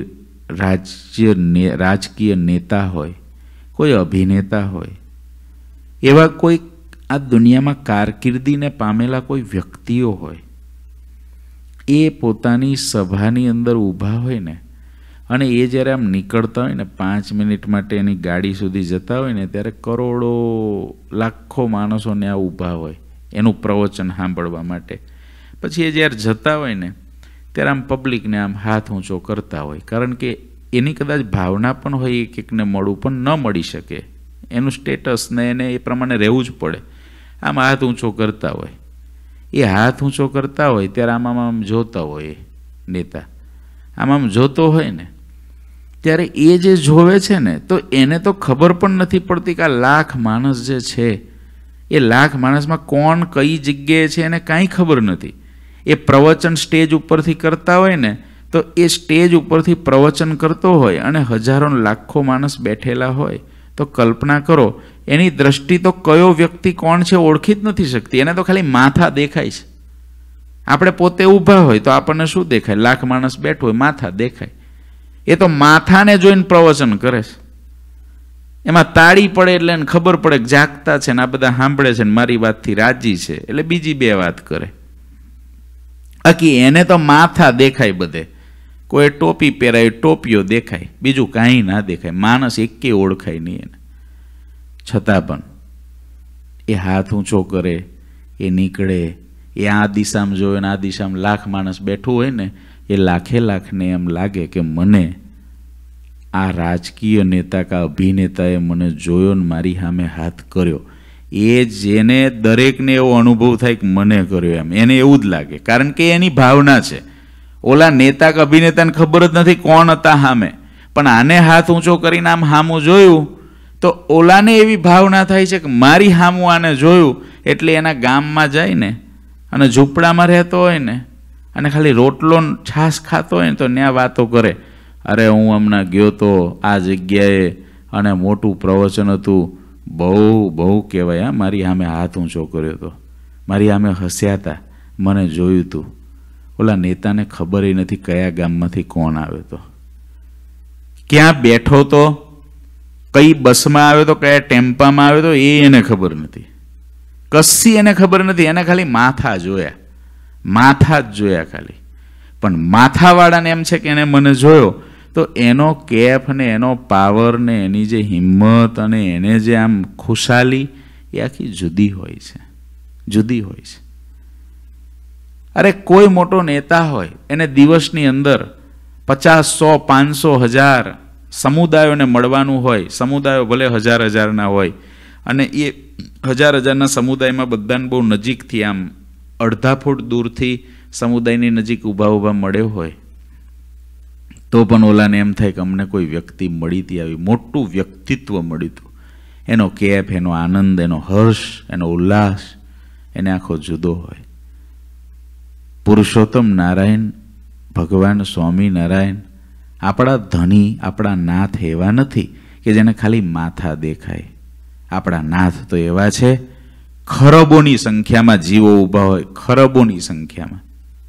રાજકીય નેતા હોય, કોઈ અભિનેતા હોય, એવા કોઈ આ દુનિયામાં કારકિર્દીને પામેલા કોઈ વ્યક્તિઓ હોય, એ પોતાની સભાની અંદર ઊભા હોય ને અને એ જ્યારે આમ નીકળતા હોય ને 5 મિનિટ માટે એની ગાડી સુધી જતા હોય ને, ત્યારે કરોડો લાખો માણસોને આ ઊભા હોય એનું પ્રવચન સાંભળવા માટે. પછી એ જ્યારે જતા હોય ને ત્યારે આમ પબ્લિકને આમ હાથ ઊંચો કરતા હોય, કારણ કે એની કદાચ ભાવના પણ હોય કે એકને મળવું પણ ન મળી શકે, એનું સ્ટેટસ ને એને એ પ્રમાણે રહેવું જ પડે. આમ હાથ ઊંચો કરતા હોય. એ હાથ ઊંચો કરતા હોય ત્યારે આમ જોતા હોય નેતા, આમ જોતો હોય ને ત્યારે એ જે જોવે છે ને, તો એને તો ખબર પણ નથી પડતી કે આ લાખ માણસ જે છે એ લાખ માણસમાં કોણ કઈ જગ્યાએ છે એને કાંઈ ખબર નથી. એ પ્રવચન સ્ટેજ ઉપરથી કરતા હોય ને, તો એ સ્ટેજ ઉપરથી પ્રવચન કરતો હોય અને હજારો લાખો માણસ બેઠેલા હોય, તો કલ્પના કરો એની દ્રષ્ટિ તો કયો વ્યક્તિ કોણ છે ઓળખી જ નથી શકતી. એને તો ખાલી માથા દેખાય છે. આપણે પોતે ઊભા હોય તો આપણને શું દેખાય? લાખ માણસ બેઠો હોય, માથા દેખાય. એ તો માથાને જોઈને પ્રવચન કરે છે. એમાં તાળી પડે એટલે એને ખબર પડે કે જાગતા છે ને આ બધા સાંભળે છે ને મારી વાતથી રાજી છે, એટલે બીજી 2 વાત કરે. બાકી એને તો માથા દેખાય બધે. કોઈ ટોપી પહેરાય, ટોપીઓ દેખાય, બીજું કાંઈ ના દેખાય. માણસ એકે ઓળખાય નહીં એને. છતાં પણ એ હાથ ઊંચો કરે, એ નીકળે, એ આ દિશામાં જોવે ને આ દિશામાં લાખ માણસ બેઠું હોય ને, એ લાખે લાખને એમ લાગે કે મને આ રાજકીય નેતા કે અભિનેતાએ મને જોયો ને મારી સામે હાથ કર્યો. એ જેને દરેકને એવો અનુભવ થાય કે મને કર્યો એમ, એને એવું જ લાગે, કારણ કે એની ભાવના છે. ઓલા નેતા કે અભિનેતાને ખબર જ નથી કોણ હતા સામે, પણ આને હાથ ઊંચો કરીને આમ સામું જોયું તો ઓલાને એવી ભાવના થાય છે કે મારી સામું આને જોયું, એટલે એના ગામમાં જાય ને અને ઝૂંપડામાં રહેતો હોય ને અને ખાલી રોટલો છાશ ખાતો હોય ને તો ત્યાં વાતો કરે, અરે હું હમણાં ગયો તો આ જગ્યાએ અને મોટું પ્રવચન હતું, બહુ કહેવાય, હા મારી સામે હાથ ઊંચો કર્યો હતો, મારી સામે હસ્યા હતા, મને જોયું હતું. ઓલા નેતાને ખબર નથી કયા ગામમાંથી કોણ આવ્યો હતો, ક્યાં બેઠો તો, કઈ બસમાં આવ્યો તો, કયા ટેમ્પામાં આવ્યો તો, એ એને ખબર નથી. કશી એને ખબર નથી. એને ખાલી માથા જોયા, માથા જ જોયા ખાલી. પણ માથાવાળાને એમ છે કે એને મને જોયો, તો એનો કેફ ને એનો પાવર ને એની જે હિંમત અને એને જે આમ ખુશાલી એ આખી જુદી હોય છે, જુદી હોય છે. અરે કોઈ મોટો નેતા હોય, એને દિવસની અંદર 50, 100, 500, 1000 સમુદાયોને મળવાનું હોય. સમુદાયો ભલે 1000 હોય અને એ 1000 સમુદાયમાં બધાને બહુ નજીકથી આમ અડધા ફૂટ દૂરથી સમુદાયની નજીક ઊભા મળ્યો હોય, તો પણ ઓલાને એમ થાય કે અમને કોઈ વ્યક્તિ મળી હતી, આવી મોટું વ્યક્તિત્વ મળ્યું હતું. એનો કેફ, એનો આનંદ, એનો હર્ષ, એનો ઉલ્લાસ એને આખો જુદો હોય. પુરુષોત્તમ નારાયણ ભગવાન સ્વામિનારાયણ આપણા ધણી, આપણા નાથ એવા નથી કે જેને ખાલી માથા દેખાય. આપણા નાથ તો એવા છે, ખરબોની સંખ્યામાં જીવો ઊભા હોય, ખરબોની સંખ્યામાં.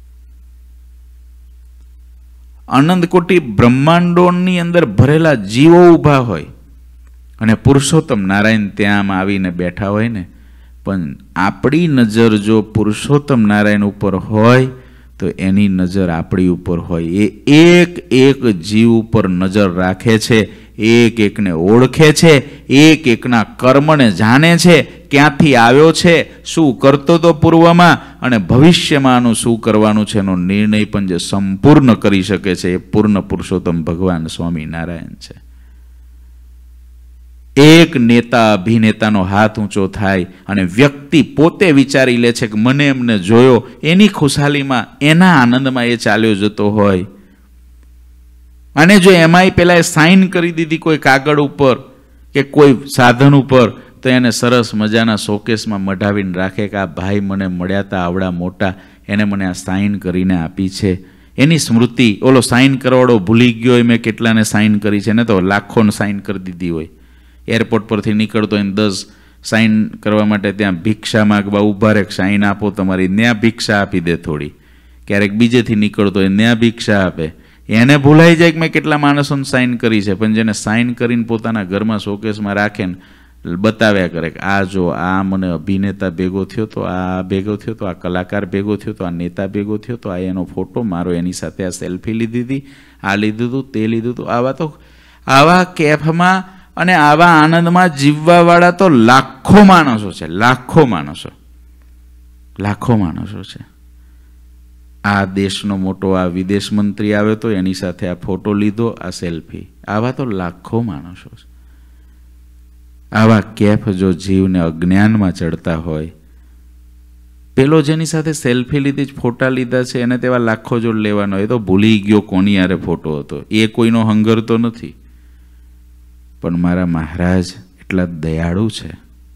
અનંત કોટી બ્રહ્માંડોની અંદર ભરેલા જીવો ઊભા હોય અને પુરુષોત્તમ નારાયણ ત્યાં આવીને બેઠા હોય ને, પણ આપણી નજર જો પુરુષોત્તમ નારાયણ ઉપર હોય તો એની નજર આપણી ઉપર હોય. એ એક એક જીવ ઉપર નજર રાખે છે, એક એકને ઓળખે છે, એક એકના કર્મને જાણે છે, ક્યાંથી આવ્યો છે, શું કરતો તો પૂર્વમાં અને ભવિષ્યમાં આનું શું કરવાનું છે એનો નિર્ણય પણ જે સંપૂર્ણ કરી શકે છે એ પૂર્ણ પુરુષોત્તમ ભગવાન સ્વામિનારાયણ છે. એક નેતા અભિનેતાનો હાથ ઊંચો થાય અને વ્યક્તિ પોતે વિચારી લે છે કે મને એમને જોયો, એની ખુશાલીમાં એના આનંદમાં એ ચાલ્યો જતો હોય. અને જો એમાંય પેલા એ સાઇન કરી દીધી કોઈ કાગળ ઉપર કે કોઈ સાધન ઉપર, તો એને સરસ મજાના શોકેસમાં મઢાવીને રાખે કે આ ભાઈ મને મળ્યા હતા આવડા મોટા, એને મને આ સાઇન કરીને આપી છે. એની સ્મૃતિ, ઓલો સાઇન કરવાળો ભૂલી ગયો હોય મેં કેટલાને સાઇન કરી છે, ને તો લાખોને સાઇન કરી દીધી હોય. એરપોર્ટ પરથી નીકળતો એને 10 સાઇન કરવા માટે ત્યાં ભિક્ષા માગવા ઊભા રહે, સાઇન આપો તમારી, ત્યાં ભિક્ષા આપી દે થોડી. ક્યારેક બીજેથી નીકળતો હોય ત્યાં ભિક્ષા આપે. એને ભૂલાઈ જાય કે મેં કેટલા માણસોને સાઇન કરી છે, પણ જેને સાઇન કરીને પોતાના ઘરમાં શોકેસમાં રાખે ને બતાવ્યા કરે કે આ જો, આ મને અભિનેતા ભેગો થયો તો, આ ભેગો થયો તો, આ કલાકાર ભેગો થયો તો, આ નેતા ભેગો થયો તો, આ એનો ફોટો મારો, એની સાથે આ સેલ્ફી લીધી હતી, આ લીધું હતું, તે લીધું હતું. આવા કેફમાં અને આવા આનંદમાં જીવવાવાળા તો લાખો માણસો છે, લાખો માણસો છે. આ દેશનો મોટો આ વિદેશ મંત્રી આવ્યો તો એની સાથે આ ફોટો લીધો, આ સેલ્ફી. આવા તો લાખો માણસો છે. આવા કેફ જો જીવને અજ્ઞાનમાં ચડતા હોય, પેલો જેની સાથે સેલ્ફી લીધી જ ફોટા લીધા છે એને તેવા લાખો જોડ લેવાનો, એ તો ભૂલી ગયો કોની યારે ફોટો હતો, એ કોઈનો હંગર તો નથી. પણ મારા મહારાજ એટલા દયાળુ છે,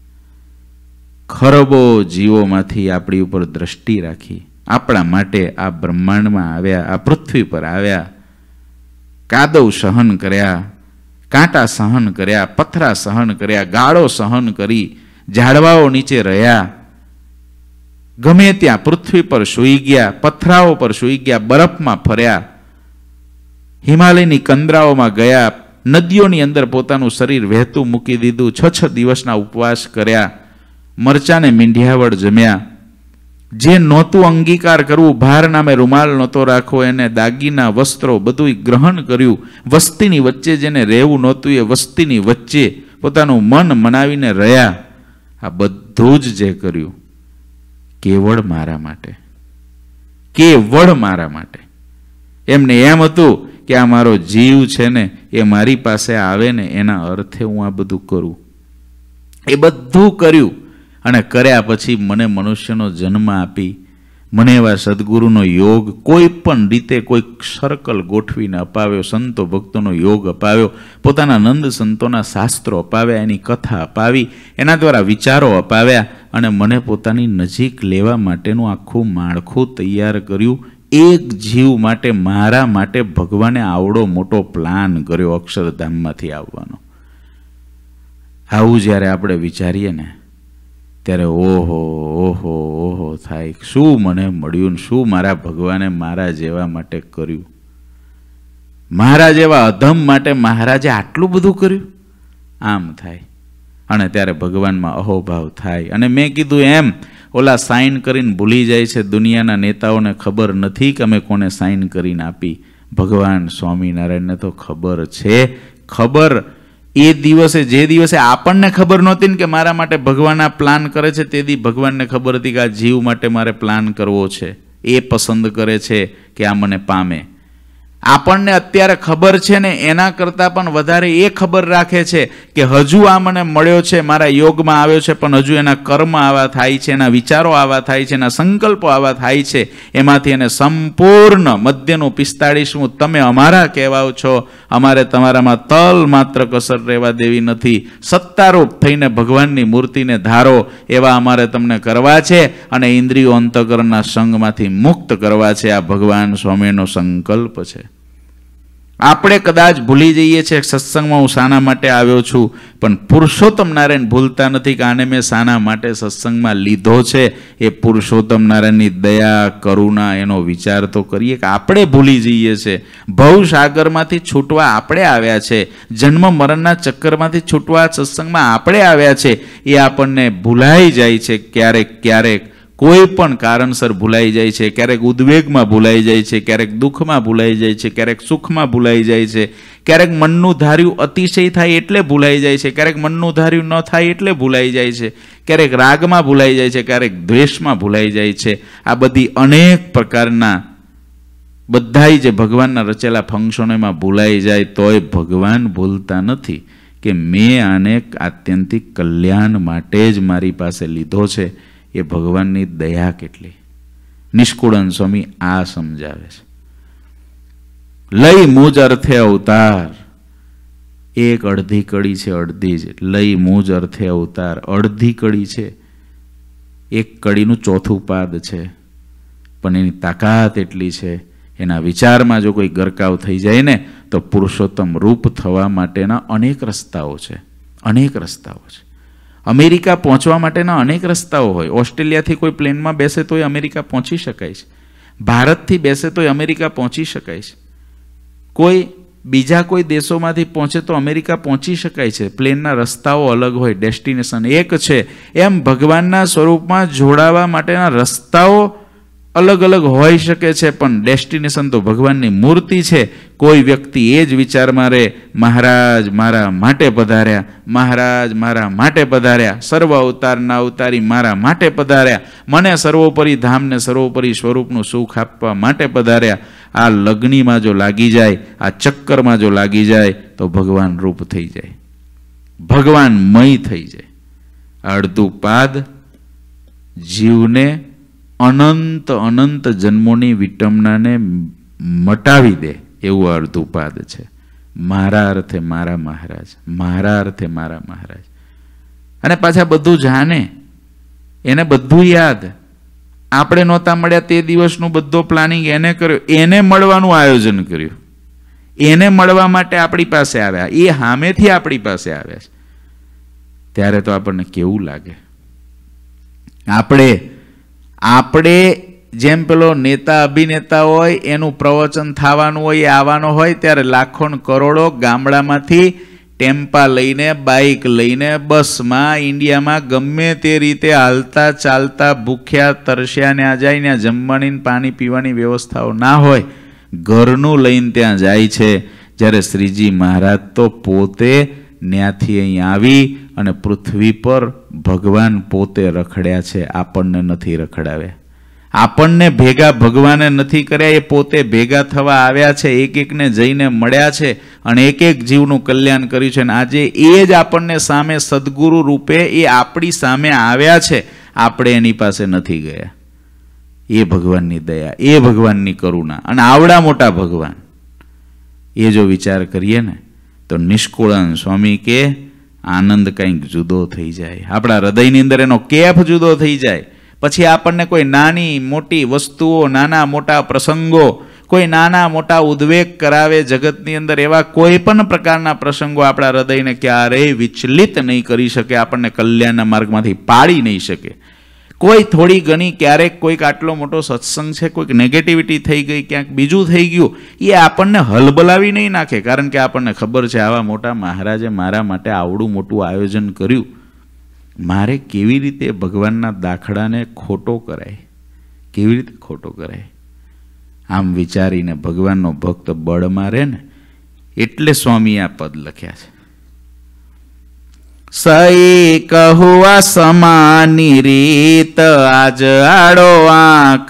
ખરબો જીવોમાંથી આપણી ઉપર દ્રષ્ટિ રાખી, આપણા માટે આ બ્રહ્માંડમાં આવ્યા, આ પૃથ્વી પર આવ્યા, કાદવ સહન કર્યા, કાંટા સહન કર્યા, પથરા સહન કર્યા, ગાળો સહન કરી, ઝાડવાઓ નીચે રહ્યા, ગમે ત્યાં પૃથ્વી પર સૂઈ ગયા, પથરાઓ પર સૂઈ ગયા, બરફમાં ફર્યા, હિમાલયની કંદરાઓમાં ગયા, નદીઓની અંદર પોતાનું શરીર વહેતું મૂકી દીધું, 6 દિવસના ઉપવાસ કર્યા, મરચાને મીંઢિયાવળ જમ્યા, જે નહોતું અંગીકાર કરવું, ભાર નામે રૂમાલ નહોતો રાખવો, એને દાગીના વસ્ત્રો બધું ગ્રહણ કર્યું, વસ્તીની વચ્ચે જેને રહેવું નહોતું એ વસ્તીની વચ્ચે પોતાનું મન મનાવીને રહ્યા. આ બધું જ જે કર્યું કેવળ મારા માટે, કેવળ મારા માટે. એમને એમ હતું કે આ મારો જીવ છે ને એ મારી પાસે આવે ને એના અર્થે હું આ બધું કરું. એ બધું કર્યું અને કર્યા પછી મને મનુષ્યનો જન્મ આપી, મને એવા સદગુરુનો યોગ કોઈ પણ રીતે કોઈક સર્કલ ગોઠવીને અપાવ્યો, સંતો ભક્તોનો યોગ અપાવ્યો, પોતાના નંદ સંતોના શાસ્ત્રો અપાવ્યા, એની કથા અપાવી, એના દ્વારા વિચારો અપાવ્યા અને મને પોતાની નજીક લેવા માટેનું આખું માળખું તૈયાર કર્યું. એક જીવ માટે, મારા માટે ભગવાને આવડો મોટો પ્લાન કર્યો અક્ષરધામમાંથી આવવાનો. આવું જ્યારે આપણે વિચારીએ ને ત્યારે ઓહો ઓહો ઓહો થાય, શું મને મળ્યું ને શું મારા ભગવાને મારા જેવા માટે કર્યું, મારા જેવા અધમ માટે મહારાજે આટલું બધું કર્યું, આમ થાય. અને ત્યારે ભગવાનમાં અહોભાવ થાય. અને મેં કીધું એમ, ઓલા સાઇન કરીને ભૂલી જાય છે, દુનિયાના નેતાઓને ખબર નથી કે અમે કોને સાઇન કરીને આપી. ભગવાન સ્વામિનારાયણને તો ખબર છે. ખબર એ દિવસે, જે દિવસે આપણને ખબર નહોતી ને કે મારા માટે ભગવાન આ પ્લાન કરે છે, તે દી ભગવાનને ખબર હતી કે આ જીવ માટે મારે પ્લાન કરવો છે, એ પસંદ કરે છે કે આ મને પામે. આપણને અત્યારે ખબર છે ને એના કરતાં પણ વધારે એ ખબર રાખે છે કે હજુ આ મને મળ્યો છે, મારા યોગમાં આવ્યો છે, પણ હજુ એના કર્મ આવા થાય છે, એના વિચારો આવા થાય છે, એના સંકલ્પો આવા થાય છે, એમાંથી એને સંપૂર્ણ મધ્યનું 45મું તમે અમારા કહેવાઓ છો, અમારે તમારામાં તલ માત્ર કસર રહેવા દેવી નથી, સત્તારૂપ થઈને ભગવાનની મૂર્તિને ધારો એવા અમારે તમને કરવા છે અને ઇન્દ્રિયો અંતઃકરણના સંગમાંથી મુક્ત કરવા છે. આ ભગવાન સ્વામીનો સંકલ્પ છે. આપણે કદાચ ભૂલી જઈએ છીએ સત્સંગમાં હું શાના માટે આવ્યો છું, પણ પુરુષોત્તમ નારાયણ ભૂલતા નથી કે આને મેં શાના માટે સત્સંગમાં લીધો છે. એ પુરુષોત્તમ નારાયણની દયા કરુણા એનો વિચાર તો કરીએ કે આપણે ભૂલી જઈએ છીએ. ભવસાગરમાંથી છૂટવા આપણે આવ્યા છે, જન્મ મરણના ચક્કરમાંથી છૂટવા સત્સંગમાં આપણે આવ્યા છે. એ આપણને ભૂલાઈ જાય છે. ક્યારેક ક્યારેક કોઈ પણ કારણસર ભૂલાઈ જાય છે. ક્યારેક ઉદ્વેગમાં ભૂલાઈ જાય છે, ક્યારેક દુઃખમાં ભૂલાઈ જાય છે, ક્યારેક સુખમાં ભૂલાઈ જાય છે, ક્યારેક મનનું ધાર્યું અતિશય થાય એટલે ભૂલાઈ જાય છે, ક્યારેક મનનું ધાર્યું ન થાય એટલે ભૂલાઈ જાય છે, ક્યારેક રાગમાં ભૂલાઈ જાય છે, ક્યારેક દ્વેષમાં ભૂલાઈ જાય છે. આ બધી અનેક પ્રકારના બધાય જે ભગવાનના રચેલા ફંક્શનોમાં ભૂલાઈ જાય તોય ભગવાન ભૂલતા નથી કે મેં આને આત્યંતિક કલ્યાણ માટે જ મારી પાસે લીધો છે. એ ભગવાનની દયા કેટલી. નિષ્કુળાનંદ સ્વામી આ સમજાવે છે. લઈ મુજ અર્થે અવતાર એક અડધી કડી છે, અડધી જ. લઈ મુજ અર્થે અવતાર અડધી કડી છે, એક કડીનું ચોથું પાદ છે, પણ એની તાકાત એટલી છે. એના વિચારમાં જો કોઈ ગરકાવ થઈ જાય ને તો પુરુષોત્તમ રૂપ થવા માટેના અનેક રસ્તાઓ છે. અનેક રસ્તાઓ છે. અમેરિકા પહોંચવા માટેના અનેક રસ્તાઓ હોય. ઓસ્ટ્રેલિયાથી કોઈ પ્લેનમાં બેસે તોય અમેરિકા પહોંચી શકાય છે. ભારતથી બેસે તોય અમેરિકા પહોંચી શકાય છે. કોઈ બીજા કોઈ દેશોમાંથી પહોંચે તો અમેરિકા પહોંચી શકાય છે. પ્લેનના રસ્તાઓ અલગ હોય, ડેસ્ટિનેશન એક છે. એમ ભગવાનના સ્વરૂપમાં જોડાવા માટેના રસ્તાઓ અલગ અલગ હોઈ શકે છે, પણ ડેસ્ટિનેશન તો ભગવાનની મૂર્તિ છે. કોઈ વ્યક્તિ એ જ વિચારમાં રહે, મહારાજ મારા માટે પધાર્યા, મહારાજ મારા માટે પધાર્યા, સર્વ અવતારના અવતારી મારા માટે પધાર્યા, મને સર્વોપરી ધામને સર્વોપરી સ્વરૂપનું સુખ આપવા માટે પધાર્યા. આ લગ્નીમાં જો લાગી જાય, આ ચક્કરમાં જો લાગી જાય તો ભગવાન રૂપ થઈ જાય, ભગવાનમય થઈ જાય. અડધું પાદ જીવને અનંત અનંત જન્મોની વિટંબનાને મટાવી દે એવું અડધું પાદ છે. મારા અર્થે મારા મહારાજ, મારા અર્થે મારા મહારાજ. અને પાછા બધું જાણે, એને બધું યાદ. આપણે નહોતા મળ્યા તે દિવસનું બધો પ્લાનિંગ એને કર્યો, એને મળવાનું આયોજન કર્યું, એને મળવા માટે આપણી પાસે આવ્યા, એ સામેથી આપણી પાસે આવ્યા છે. ત્યારે તો આપણને કેવું લાગે. આપણે જેમ પેલો નેતા અભિનેતા હોય એનું પ્રવચન થવાનું હોય, એ આવવાનો હોય, ત્યારે લાખો કરોડો ગામડામાંથી ટેમ્પા લઈને, બાઇક લઈને, બસમાં, ઇન્ડિયામાં ગમે તે રીતે હાલતા ચાલતા ભૂખ્યા તરસ્યા ને આ જાય ને જમવાની પાણી પીવાની વ્યવસ્થાઓ ના હોય, ઘરનું લઈને ત્યાં જાય છે. જ્યારે શ્રીજી મહારાજ તો પોતે ત્યાંથી અહીં આવી અને પૃથ્વી પર ભગવાન પોતે રખડ્યા છે. આપણને નથી રખડાવ્યા, આપણને ભેગા ભગવાને નથી કર્યા, એ પોતે ભેગા થવા આવ્યા છે. એક એકને જઈને મળ્યા છે અને એક એક જીવનું કલ્યાણ કર્યું છે. અને આજે એ જ આપણને સામે સદગુરુ રૂપે એ આપણી સામે આવ્યા છે. આપણે એની પાસે નથી ગયા. એ ભગવાનની દયા, એ ભગવાનની કરુણા. અને આવડા મોટા ભગવાન, એ જો વિચાર કરીએ ને તો નિષ્કુળાનંદ સ્વામી કે આનંદ કંઈક જુદો થઈ જાય. આપણા હૃદયની અંદર એનો કેફ જુદો થઈ જાય. પછી આપણને કોઈ નાની મોટી વસ્તુઓ, નાના મોટા પ્રસંગો, કોઈ નાના મોટા ઉદ્વેગ કરાવે જગતની અંદર, એવા કોઈ પણ પ્રકારના પ્રસંગો આપણા હૃદયને ક્યારેય વિચલિત નહીં કરી શકે, આપણને કલ્યાણના માર્ગમાંથી પાડી નહીં શકે. કોઈ થોડી ઘણી ક્યારેક કોઈક આટલો મોટો સત્સંગ છે, કોઈક નેગેટિવિટી થઈ ગઈ, ક્યાંક બીજું થઈ ગયું, એ આપણને હલબલાવી નહીં નાખે. કારણ કે આપણને ખબર છે આવા મોટા મહારાજે મારા માટે આવડું મોટું આયોજન કર્યું, મારે કેવી રીતે ભગવાનના દાખલાને ખોટો કરાય, કેવી રીતે ખોટો કરાય. આમ વિચારીને ભગવાનનો ભક્ત બળ મારે ને એટલે સ્વામી આ પદ લખ્યા છે. સઈ કહુઆ સમાની રીત આજ આડો આંક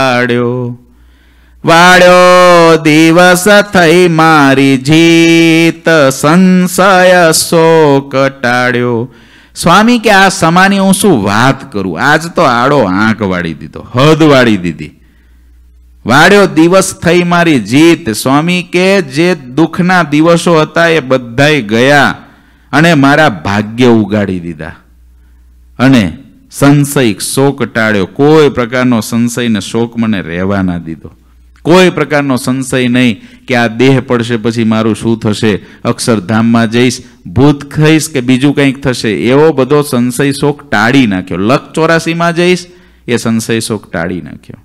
વાળ્યો દિવસ થઈ મારી જીત સંશય શોક ટાળ્યો. સ્વામી કે આ સમાની હું શું વાત કરું, આજ તો આડો આંક વાળી દીધો, હદ વાળી દીધી. વાળ્યો દિવસ થઈ મારી જીત. સ્વામી કે જે દુઃખના દિવસો હતા એ બધાય ગયા અને મારા ભાગ્ય ઉગાડી દીધા. અને સંશય શોક ટાળ્યો, કોઈ પ્રકારનો સંશય ને શોક મને રહેવા ના દીધો. કોઈ પ્રકારનો સંશય નહીં કે આ દેહ પડશે પછી મારું શું થશે, અક્ષરધામમાં જઈશ, ભૂત થઈશ કે બીજું કંઈક થશે, એવો બધો સંશય શોક ટાળી નાખ્યો. લક 84માં જઈશ એ સંશય શોક ટાળી નાખ્યો.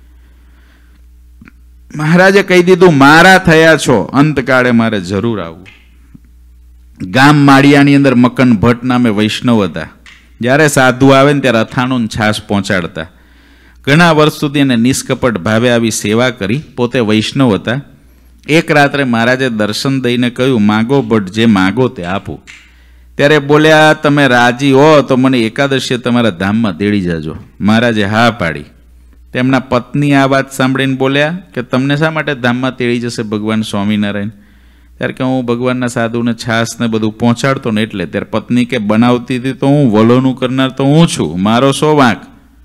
મહારાજે કહી દીધું મારા થયા છો, અંતકાળે મારે જરૂર આવવું. ગામ માળિયાની અંદર મકન ભટ્ટ નામે વૈષ્ણવ હતા. જ્યારે સાધુ આવે ને ત્યારે અથાણું છાશ પહોંચાડતા. ઘણા વર્ષ સુધી એને નિષ્કપટ ભાવે આવી સેવા કરી. પોતે વૈષ્ણવ હતા. એક રાત્રે મહારાજે દર્શન દઈને કહ્યું માગો ભટ્ટ, જે માગો તે આપું. ત્યારે બોલ્યા તમે રાજી હો તો મને એકાદશીએ તમારા ધામમાં તેડી જાજો. મહારાજે હા પાડી. તેમના પત્ની આ વાત સાંભળીને બોલ્યા કે તમને શા માટે ધામમાં તેડી જશે ભગવાન સ્વામિનારાયણ? ત્યારે કે હું ભગવાનના સાધુને છાસ ને બધું પહોંચાડતો ને એટલે. ત્યારે પત્ની કે બનાવતી હતી તો હું, વલોનું કરનાર તો હું છું, મારો શો વાંક?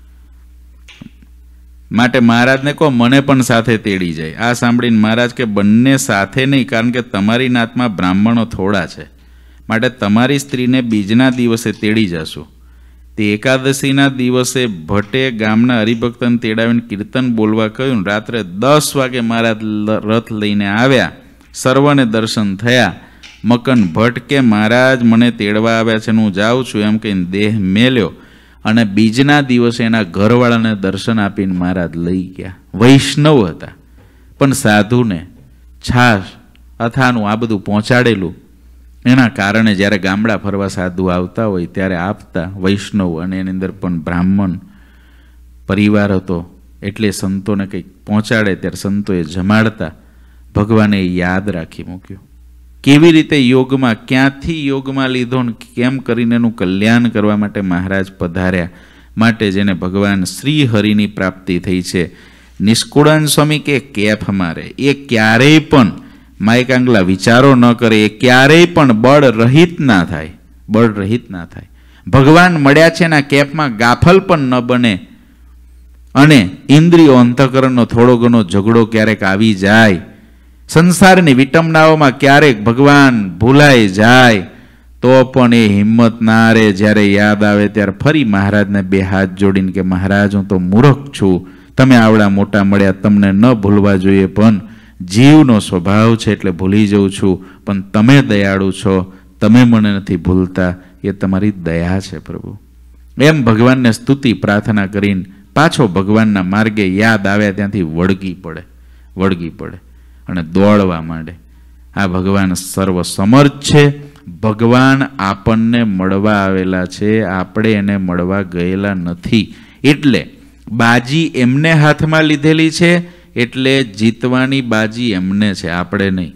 માટે મહારાજને કહો મને પણ સાથે તેડી જાય. આ સાંભળીને મહારાજ કે બંને સાથે નહીં, કારણ કે તમારી નાતમાં બ્રાહ્મણો થોડા છે, માટે તમારી સ્ત્રીને બીજના દિવસે તેડી જશું. તે એકાદશીના દિવસે ભટ્ટે ગામના હરિભક્તને તેડાવીને કીર્તન બોલવા કહ્યું. રાત્રે 10 વાગે મહારાજ રથ લઈને આવ્યા. સર્વને દર્શન થયા. મકન ભટ્ટ કે મહારાજ મને તેડવા આવ્યા છે, હું જાઉં છું એમ કહીને દેહ મેલ્યો. અને બીજના દિવસે એના ઘરવાળાને દર્શન આપીને મહારાજ લઈ ગયા. વૈષ્ણવ હતા પણ સાધુને છાશ અથાનું આ બધું પહોંચાડેલું. એના કારણે જ્યારે ગામડા ફરવા સાધુ આવતા હોય ત્યારે આપતા વૈષ્ણવ, અને એની અંદર પણ બ્રાહ્મણ પરિવાર હતો એટલે સંતોને કંઈક પહોંચાડે ત્યારે સંતોએ જમાડતા. ભગવાને યાદ રાખી મૂક્યું. કેવી રીતે યોગમાં, ક્યાંથી યોગમાં લીધો ને કેમ કરીને એનું કલ્યાણ કરવા માટે મહારાજ પધાર્યા. માટે જેને ભગવાન શ્રી હરિની પ્રાપ્તિ થઈ છે. નિષ્કુળાન સ્વામી કે કેફ મારે, એ ક્યારેય પણ માયકાંગલા વિચારો ન કરે, એ ક્યારેય પણ બળ રહિત ના થાય, બળ રહિત ના થાય. ભગવાન મળ્યા છે એના કેફમાં ગાફલ પણ ન બને. અને ઇન્દ્રિયો અંતઃકરણનો થોડો ઘણો ઝઘડો ક્યારેક આવી જાય, સંસારની વિટંબનાઓમાં ક્યારેક ભગવાન ભૂલાઈ જાય તો પણ એ હિંમત ના રહે. જ્યારે યાદ આવે ત્યારે ફરી મહારાજને 2 હાથ જોડીને કે મહારાજ હું તો મૂર્ખ છું, તમે આવડા મોટા મળ્યા, તમને ન ભૂલવા જોઈએ, પણ જીવનો સ્વભાવ છે એટલે ભૂલી જઉં છું, પણ તમે દયાળુ છો, તમે મને નથી ભૂલતા, એ તમારી દયા છે પ્રભુ. એમ ભગવાનને સ્તુતિ પ્રાર્થના કરીને પાછો ભગવાનના માર્ગે યાદ આવ્યા ત્યાંથી વળગી પડે અને દોડવા માંડે. આ ભગવાન સર્વ સમર્થ છે. ભગવાન આપણને મળવા આવેલા છે, આપણે એને મળવા ગયેલા નથી. એટલે બાજી એમને હાથમાં લીધેલી છે, એટલે જીતવાની બાજી એમને છે, આપણે નહીં.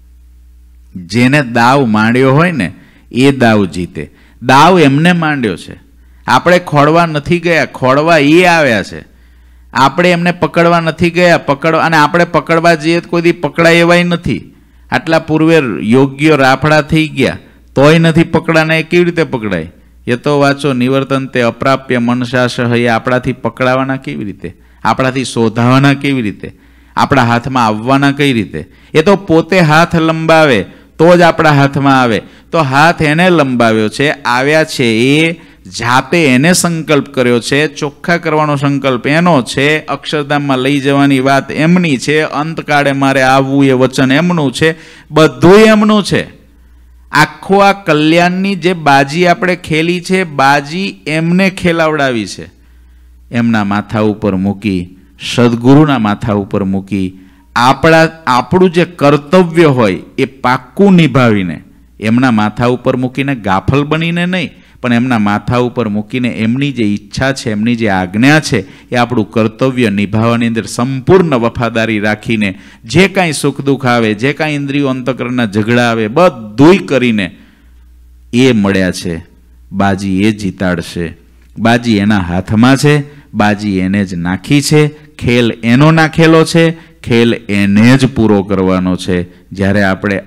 જેને દાવ માંડ્યો હોય ને એ દાવ જીતે. દાવ એમને માંડ્યો છે, આપણે ખોળવા નથી ગયા, ખોળવા એ આવ્યા છે. આપણે એમને પકડવા નથી ગયા, પકડવા, અને આપણે પકડવા જઈએ કોઈ દી પકડાય એવાય નથી. આટલા પૂર્વે યોગ્ય રાફડા થઈ ગયા તોય નથી પકડાના, એ કેવી રીતે પકડાય? એ તો વાંચો નિવર્તન તે અપ્રાપ્ય મનસાશ, એ આપણાથી પકડાવાના કેવી રીતે, આપણાથી શોધાવાના કેવી રીતે, આપણા હાથમાં આવવાના કઈ રીતે? એ તો પોતે હાથ લંબાવે તો જ આપણા હાથમાં આવે. તો હાથ એને લંબાવ્યો છે, આવ્યા છે એ જાતે એને સંકલ્પ કર્યો છે, ચોખ્ખા કરવાનો સંકલ્પ એનો છે, અક્ષરધામમાં લઈ જવાની વાત એમની છે, અંતકાળે મારે આવવું એ વચન એમનું છે, બધું એમનું છે. આખો આ કલ્યાણની જે બાજી આપણે ખેલી છે, બાજી એમને ખેલાવડાવી છે. એમના માથા ઉપર મૂકી, સદગુરુના માથા ઉપર મૂકી, આપણું જે કર્તવ્ય હોય એ પાક્કું નિભાવીને, એમના માથા ઉપર મૂકીને ગાફલ બનીને નહીં, પણ એમના માથા ઉપર મૂકીને એમની જે ઈચ્છા છે, એમની જે આજ્ઞા છે, એ આપણું કર્તવ્ય નિભાવવાની અંદર સંપૂર્ણ વફાદારી રાખીને જે કાંઈ સુખ દુઃખ આવે, જે કાંઈ ઇન્દ્રિયો અંતઃકરણના ઝઘડા આવે, બધુંય કરીને એ મળ્યા છે. બાજી એ જીતાડશે, બાજી એના હાથમાં છે, બાજી એને જ નાખી છે, ખેલ એનો નાખેલો છે, ખેલ એને જ પૂરો કરવાનો છે. જ્યારે આપણે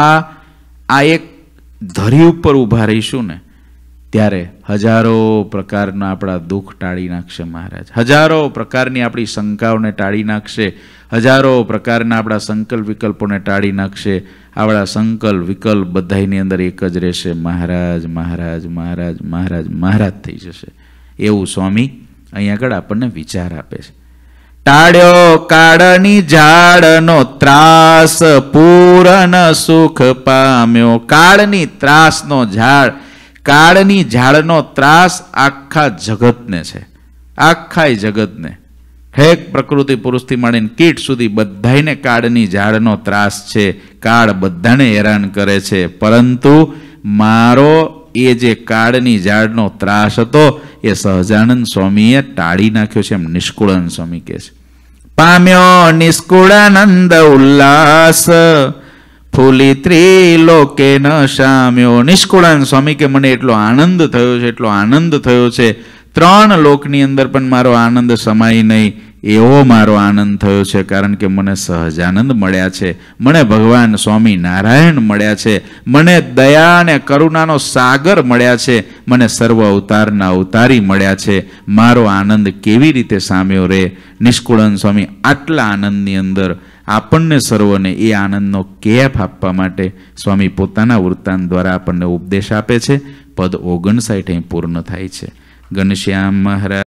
આ એક ધરી ઉપર ઊભા રહીશું ને ત્યારે હજારો પ્રકારના આપણા દુઃખ ટાળી નાખશે મહારાજ. હજારો પ્રકારની આપણી શંકાઓને ટાળી નાખશે, હજારો પ્રકારના આપણા સંકલ્પ વિકલ્પોને ટાળી નાખશે. આપણા સંકલ્પ વિકલ્પ બધાની અંદર એક જ રહેશે, મહારાજ મહારાજ મહારાજ મહારાજ મહારાજ થઈ જશે. એવું સ્વામી અહીંયા આગળ આપણને વિચાર આપે છે. ટાળ્યો કાળની ઝાડનો ત્રાસ, પૂરન સુખ પામ્યો. કાળની ત્રાસનો ઝાડ, કાળની ઝાડનો ત્રાસ આખા જગતને છે, આખા જગતને, હેક પ્રકૃતિ પુરુષથી માંડીને કીટ સુધી બધાને કાળની ઝાડનો ત્રાસ છે. કાળ બધાને હેરાન કરે છે, પરંતુ મારો એ જે કાળની ઝાડનો ત્રાસ હતો એ સહજાનંદ સ્વામીએ ટાળી નાખ્યો છે, એમ નિષ્કુળાનંદ સ્વામી કહે છે. પામ્યો નિષ્કુળાનંદ ઉલ્લાસ, ફૂલી ત્રિલોકે ન શામ્યો. નિષ્કુળાનંદ સ્વામી કે મને એટલો આનંદ થયો છે, એટલો આનંદ થયો છે, 3 લોકની અંદર પણ મારો આનંદ સમાય નહીં એવો મારો આનંદ થયો છે. કારણ કે મને સહજાનંદ મળ્યા છે, મને ભગવાન સ્વામી નારાયણ મળ્યા છે, મને દયા અને કરુણાનો સાગર મળ્યા છે, મને સર્વ અવતારના અવતારી મળ્યા છે. મારો આનંદ કેવી રીતે સામ્યો રે? નિષ્કુળાનંદ સ્વામી આટલા આનંદની અંદર આપણને સર્વને એ આનંદનો કેફ આપવા માટે સ્વામી પોતાના વૃત્તાંત દ્વારા આપણને ઉપદેશ આપે છે. પદ 59 અહીં પૂર્ણ થાય છે. ઘનશ્યામ મહારાજ